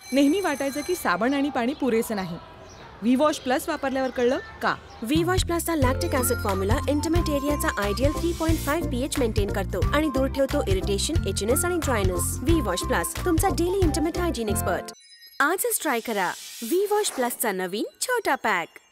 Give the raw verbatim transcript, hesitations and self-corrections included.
नेहमी वाटायचं की साबण आणि पाणी पुरेसं नाही. व्ही वॉश प्लस वापरल्यावर कळलं का? व्ही वॉश प्लसचा लॅक्टिक ऍसिड फॉर्म्युला इंटिमेट एरियाचा ideal three point five pH maintain करतो आणि दूर ठेवतो इरिटेशन, इचनेस आणि ड्रायनेस. व्ही वॉश प्लस तुमचा डेली इंटिमेट हायजीन एक्सपर्ट. आजच ट्राय करा व्ही वॉश प्लसचा नवीन छोटा पॅक.